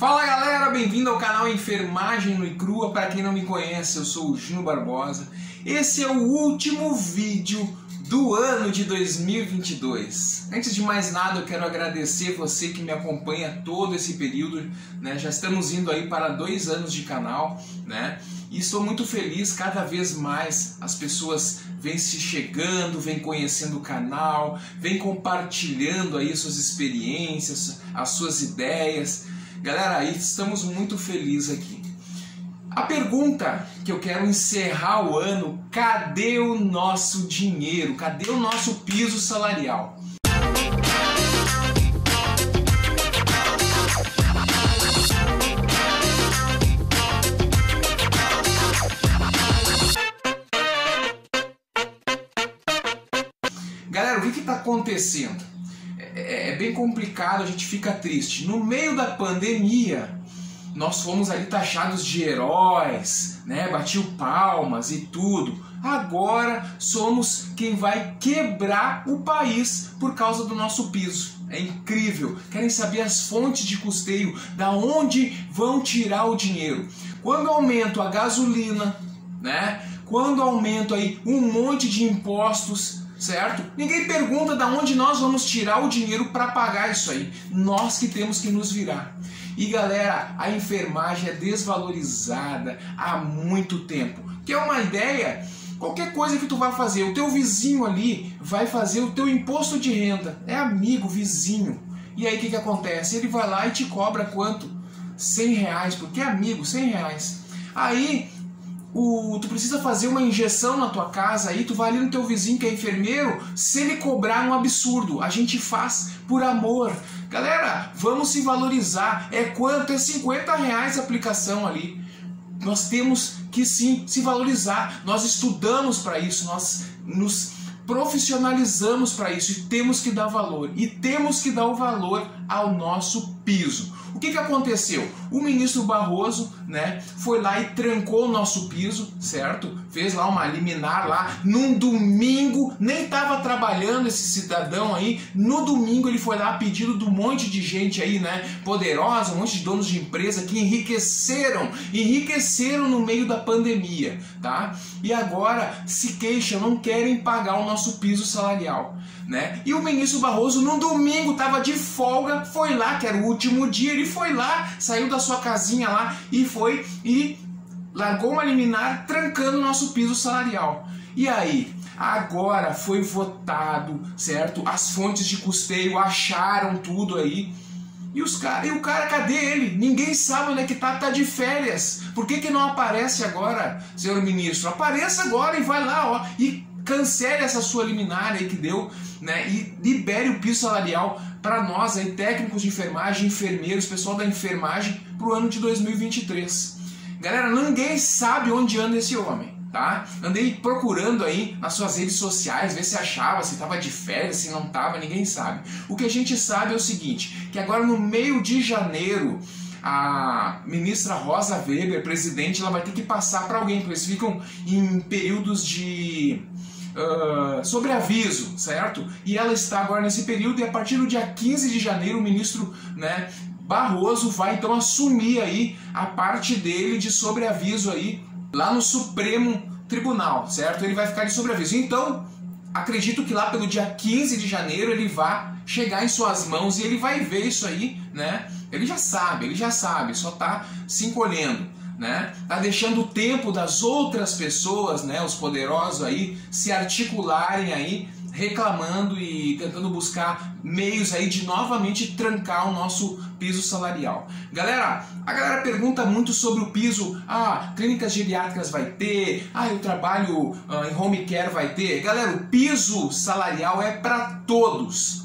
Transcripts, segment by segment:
Fala galera, bem-vindo ao canal Enfermagem Nua e Crua. Para quem não me conhece, eu sou o Gino Barbosa. Esse é o último vídeo do ano de 2022. Antes de mais nada, eu quero agradecer você que me acompanha todo esse período, né? Já estamos indo aí para 2 anos de canal, né? E estou muito feliz, cada vez mais as pessoas vêm se chegando, vêm conhecendo o canal, vêm compartilhando aí suas experiências, as suas ideias. Galera, aí estamos muito felizes aqui. A pergunta que eu quero encerrar o ano: cadê o nosso dinheiro? Cadê o nosso piso salarial? Galera, o que está acontecendo? É bem complicado, a gente fica triste. No meio da pandemia, nós fomos ali taxados de heróis, né? Batiu palmas e tudo. Agora somos quem vai quebrar o país por causa do nosso piso. É incrível. Querem saber as fontes de custeio, da onde vão tirar o dinheiro. Quando aumento a gasolina, né? Quando aumento aí um monte de impostos, certo? Ninguém pergunta de onde nós vamos tirar o dinheiro para pagar isso aí. Nós que temos que nos virar. E galera, a enfermagem é desvalorizada há muito tempo. Quer uma ideia? Qualquer coisa que tu vai fazer, o teu vizinho ali vai fazer o teu imposto de renda. É amigo, vizinho. E aí o que acontece? Ele vai lá e te cobra quanto? R$100, porque é amigo, R$100. Aí tu precisa fazer uma injeção na tua casa, aí tu vai ali no teu vizinho que é enfermeiro, se ele cobrar um absurdo, a gente faz por amor. Galera, vamos se valorizar. É quanto? É R$50 a aplicação ali. Nós temos que sim se valorizar. Nós estudamos para isso, nós nos profissionalizamos para isso e temos que dar valor. E temos que dar o valor ao nosso piso. O que aconteceu? O ministro Barroso, né, foi lá e trancou o nosso piso, certo? Fez lá uma liminar lá, num domingo, nem estava trabalhando esse cidadão aí, no domingo ele foi lá a pedido de um monte de gente aí, né, poderosa, um monte de donos de empresa que enriqueceram no meio da pandemia, tá? E agora se queixam, não querem pagar o nosso piso salarial, né? E o ministro Barroso no domingo estava de folga, foi lá, que era o último dia, ele foi lá, saiu da sua casinha lá e foi e largou uma liminar trancando o nosso piso salarial. E aí? Agora foi votado, certo? As fontes de custeio acharam tudo aí. E o cara, cadê ele? Ninguém sabe onde é que tá de férias. Por que não aparece agora, senhor ministro? Apareça agora e vai lá, ó, e cancele essa sua liminar aí que deu, né? E libere o piso salarial para nós aí, técnicos de enfermagem, enfermeiros, pessoal da enfermagem, para o ano de 2023. Galera, ninguém sabe onde anda esse homem, tá? Andei procurando aí nas suas redes sociais, ver se achava, se estava de férias, se não estava, ninguém sabe. O que a gente sabe é o seguinte, que agora no meio de janeiro, a ministra Rosa Weber, presidente, ela vai ter que passar para alguém, porque eles ficam em períodos de sobreaviso, certo? E ela está agora nesse período e a partir do dia 15 de janeiro o ministro, né, Barroso vai então assumir aí a parte dele de sobreaviso aí lá no Supremo Tribunal, certo? Ele vai ficar de sobreaviso. Então, acredito que lá pelo dia 15 de janeiro ele vai chegar em suas mãos e ele vai ver isso aí, né? Ele já sabe, só tá se encolhendo, né? Tá deixando o tempo das outras pessoas, né, os poderosos aí, se articularem aí, reclamando e tentando buscar meios aí de novamente trancar o nosso piso salarial. Galera, a galera pergunta muito sobre o piso. Clínicas geriátricas vai ter, eu trabalho em home care vai ter. Galera, o piso salarial é para todos,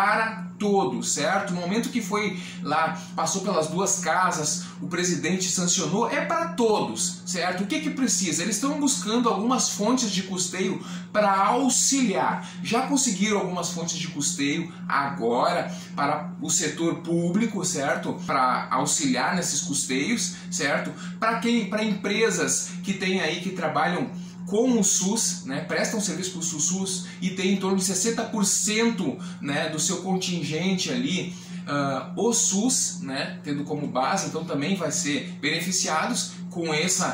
certo? No momento que foi lá, passou pelas 2 casas, o presidente sancionou, é para todos, certo? O que precisa? Eles estão buscando algumas fontes de custeio para auxiliar. Já conseguiram algumas fontes de custeio agora para o setor público, certo? Para auxiliar nesses custeios, certo? Para empresas que tem aí, que trabalham com o SUS, né, prestam serviço para o SUS e tem em torno de 60%, né, do seu contingente ali o SUS, né, tendo como base, então também vai ser beneficiados com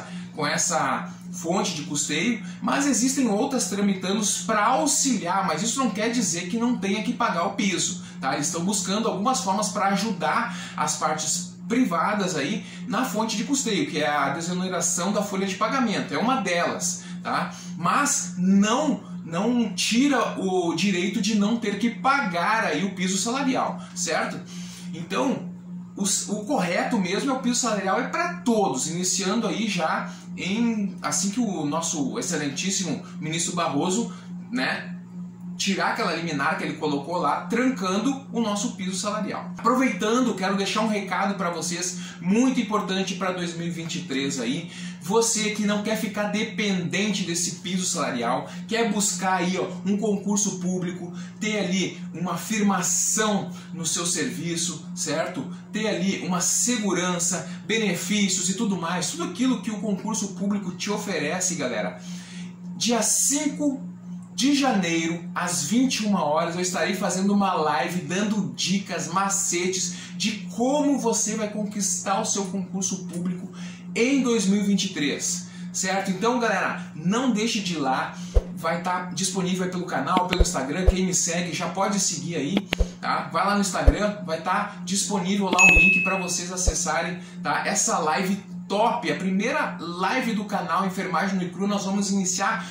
essa fonte de custeio, mas existem outras tramitando para auxiliar, mas isso não quer dizer que não tenha que pagar o piso, tá? Eles estão buscando algumas formas para ajudar as partes privadas aí na fonte de custeio, que é a desoneração da folha de pagamento, é uma delas, tá? Mas não tira o direito de não ter que pagar aí o piso salarial, certo? Então, o correto mesmo é o piso salarial é para todos, iniciando aí já assim que o nosso excelentíssimo ministro Barroso, né, tirar aquela liminar que ele colocou lá, trancando o nosso piso salarial. Aproveitando, quero deixar um recado para vocês, muito importante para 2023 aí. Você que não quer ficar dependente desse piso salarial, quer buscar aí um concurso público, ter ali uma afirmação no seu serviço, certo? Ter ali uma segurança, benefícios e tudo mais, tudo aquilo que o concurso público te oferece, galera. Dia 5 de janeiro, às 21 horas, eu estarei fazendo uma live dando dicas, macetes de como você vai conquistar o seu concurso público em 2023, certo? Então, galera, não deixe de ir lá, vai estar disponível aí pelo canal, pelo Instagram, quem me segue já pode seguir aí, tá? Vai lá no Instagram, vai estar disponível lá um link para vocês acessarem, tá? Essa live top, a primeira live do canal Enfermagem Nua e Crua. Nós vamos iniciar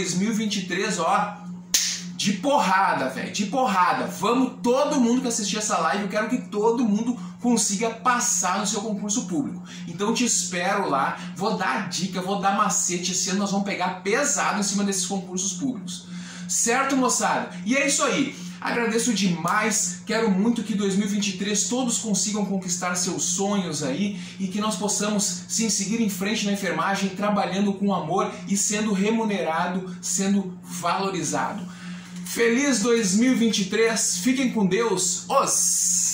2023, ó, de porrada, velho, de porrada. Vamos, todo mundo que assistir essa live, eu quero que todo mundo consiga passar no seu concurso público. Então eu te espero lá, vou dar dica, vou dar macete. Esse ano nós vamos pegar pesado em cima desses concursos públicos. Certo, moçada? E é isso aí. Agradeço demais, quero muito que 2023 todos consigam conquistar seus sonhos aí e que nós possamos sim seguir em frente na enfermagem, trabalhando com amor e sendo remunerado, sendo valorizado. Feliz 2023, fiquem com Deus, os